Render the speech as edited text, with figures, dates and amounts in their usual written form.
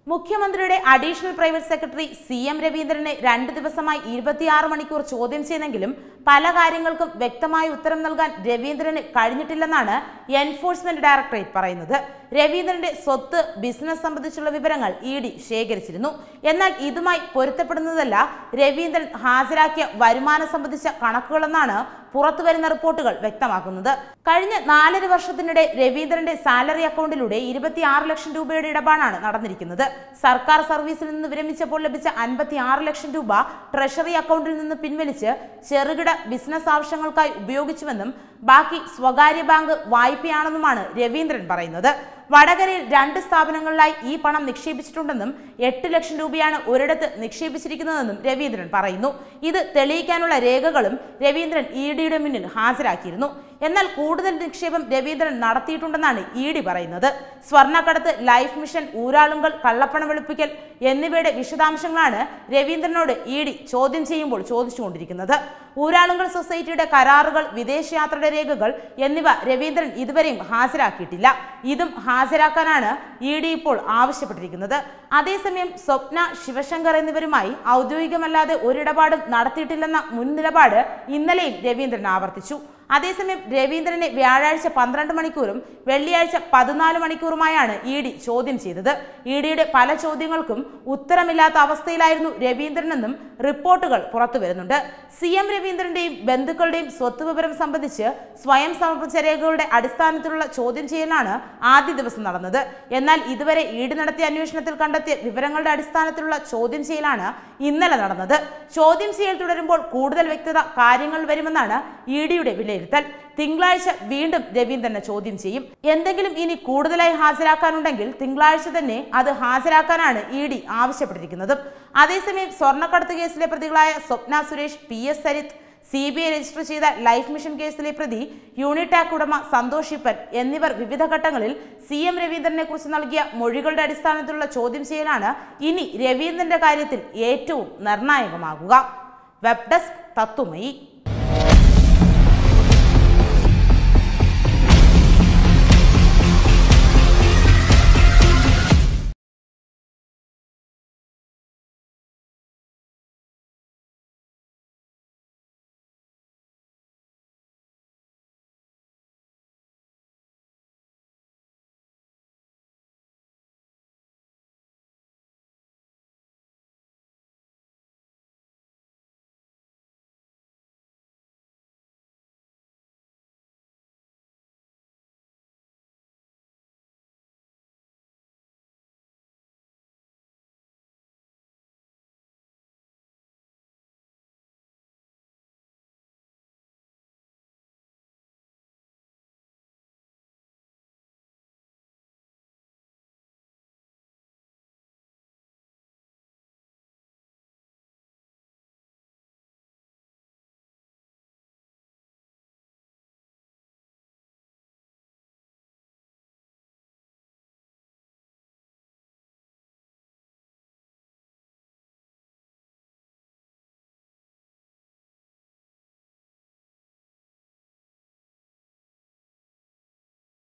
മുഖ്യമന്ത്രിയുടെ additional private secretary CM രവീന്ദ്രനെ 2 ദിവസമായി 26 മണിക്കൂർ ചോദ്യം ചെയ്തെങ്കിലും പല കാര്യങ്ങൾക്കും വ്യക്തമായ ഉത്തരം നൽകാൻ രവീന്ദ്രന് കഴിഞ്ഞിട്ടില്ലെന്നാണ് എൻഫോഴ്സ്മെന്റ് ഡയറക്ടറേറ്റ് പറയുന്നത്. രവീന്ദ്രന്റെ സ്വത്ത്, ബിസിനസ് സംബന്ധിച്ചുള്ള വിവരങ്ങൾ ED ശേഖരിച്ചിരുന്നു. എന്നാൽ ഇതുമായി പൊരുത്തപ്പെടുന്നതല്ല രവീന്ദ്രൻ ഹാജരാക്കിയ വരുമാനം സംബന്ധിച്ച കണക്കുകളെന്നാണ് പുറത്തുവരുന്ന റിപ്പോർട്ടുകൾ വ്യക്തമാക്കുന്നത്. കഴിഞ്ഞ 4.5 വർഷത്തിനിടെ രവീന്ദ്രന്റെ സാലറി അക്കൗണ്ടിലൂടെ 26 ലക്ഷം രൂപയുടെ ഇടപാടാണ് നടന്നിരിക്കുന്നത്. സർക്കാർ സർവീസിൽ നിന്ന് വിരമിച്ചപ്പോൾ ലഭിച്ച 56 ലക്ഷം രൂപ ട്രഷറി അക്കൗണ്ടിൽ നിന്ന് പിൻവലിച്ച് ചെറുകിട ബിസിനസ് ആവശ്യങ്ങൾക്കായി ഉപയോഗിച്ചുവെന്നും ബാക്കി സ്വകാര്യ ബാങ്ക് വായ്പയാണെന്നുമാണ് രവീന്ദ്രൻ പറയുന്നത്. വടകരയിൽ 2 സ്ഥാപനങ്ങളിലായി ഈ പണം നിക്ഷേപിച്ചിട്ടുണ്ടെന്നും 8 ലക്ഷം രൂപയാണ് ഒരിടത്ത് നിക്ഷേപിച്ചിരിക്കുന്നതെന്നും രവീന്ദ്രൻ പറയുന്നു. ഇത് തെളിയിക്കാനുള്ള രേഖകളും രവീന്ദ്രൻ EDയുടെ മുന്നിൽ ഹാജരാക്കിയിരുന്നു. എന്നാൽ കൂടുതൽ നിക്ഷേപം രവീന്ദ്രൻ നടത്തിയിട്ടുണ്ടെന്നാണ് ED പറയുന്നത്. സ്വർണ്ണക്കടത്ത്, ലൈഫ് മിഷൻ, ഊരാളുങ്കൽ, കള്ളപ്പണം വെളുപ്പിക്കൽ എന്നിവയുടെ വിശദാംശങ്ങളാണ് രവീന്ദ്രനോട് ED ചോദ്യം ചെയ്യുമ്പോൾ ചോദിച്ചുകൊണ്ടിരിക്കുന്നത്. ഊരാളുങ്കൽ സൊസൈറ്റിയുടെ കരാറുകൾ, വിദേശയാത്രയുടെ രേഖകൾ എന്നിവ രവീന്ദ്രൻ ഇതുവരെയും ഹാജരാക്കിയിട്ടില്ല. ഇതും ഹാജരാക്കാനാണ് ED ഇപ്പോൾ ആവശ്യപ്പെട്ടിരിക്കുന്നത്. അതേസമയം സ്വപ്ന, ശിവശങ്കർ എന്നിവരുമായി ഔദ്യോഗികമല്ലാതെ ഒരിടപാടും നടത്തിയിട്ടില്ലെന്ന മുൻ നിലപാട് ഇന്നലെയും രവീന്ദ്രൻ ആവർത്തിച്ചു. അതേസമയം രവീന്ദ്രനെ വ്യാഴാഴ്ച 12 മണിക്കൂറും വെള്ളിയാഴ്ച 14 മണിക്കൂറുമായാണ് ED ചോദ്യം ചെയ്തത്. EDയുടെ പല ചോദ്യങ്ങൾക്കും ഉത്തരമില്ലാത്ത അവസ്ഥയിലായിരുന്നു രവീന്ദ്രനെന്നും റിപ്പോർട്ടുകൾ പുറത്തുവരുന്നുണ്ട്. CM രവീന്ദ്രന്റെയും ബന്ധുക്കളുടെയും സ്വത്ത് വിവരം സംബന്ധിച്ച് സ്വയം സമർപ്പിച്ച രേഖകളുടെ അടിസ്ഥാനത്തിലുള്ള ചോദ്യം ചെയ്യലാണ് ആദ്യ ദിവസം നടന്നത്. എന്നാൽ ഇതുവരെ ED നടത്തിയ അന്വേഷണത്തിൽ കണ്ടെത്തിയ വിവരങ്ങളുടെ അടിസ്ഥാനത്തിലുള്ള ചോദ്യം ചെയ്യലാണ് ഇന്നലെ നടന്നത്. ചോദ്യം ചെയ്യൽ തുടരുമ്പോൾ കൂടുതൽ വ്യക്തത കാര്യങ്ങൾ വരുമെന്നാണ് EDയുടെ വിലയിരുത്തൽ. തിങ്കളാഴ്ച വീണ്ടും രവീന്ദ്രനെ ചോദ്യം ചെയ്യും. എന്തെങ്കിലും ഇനി കൂടുതലായി ഹാജരാക്കാനുണ്ടെങ്കിൽ തിങ്കളാഴ്ച തന്നെ അത് ഹാജരാക്കാനാണ് ED ആവശ്യപ്പെട്ടിരിക്കുന്നത്. അതേസമയം സ്വർണ്ണക്കടത്ത് കേസിലെ പ്രതികളായ Swapna Suresh, PS Sarith, CBI register ചെയ്ത ലൈഫ് മിഷൻ കേസിലെ പ്രതി യൂണിടാക് ഉടമ സന്തോഷ് ഇപ്പൻ എന്നിവർ വിവിധ ഘട്ടങ്ങളിൽ CM രവീന്ദ്രനെ കുറിച്ച് നൽകിയ മൊഴികളുടെ അടിസ്ഥാനത്തിലുള്ള ചോദ്യം ചെയ്യലാണ് ഇനി രവീന്ദ്രന്റെ കാര്യത്തിൽ ഏറ്റവും നിർണായകമാകുക. Web desk Tatwamayi.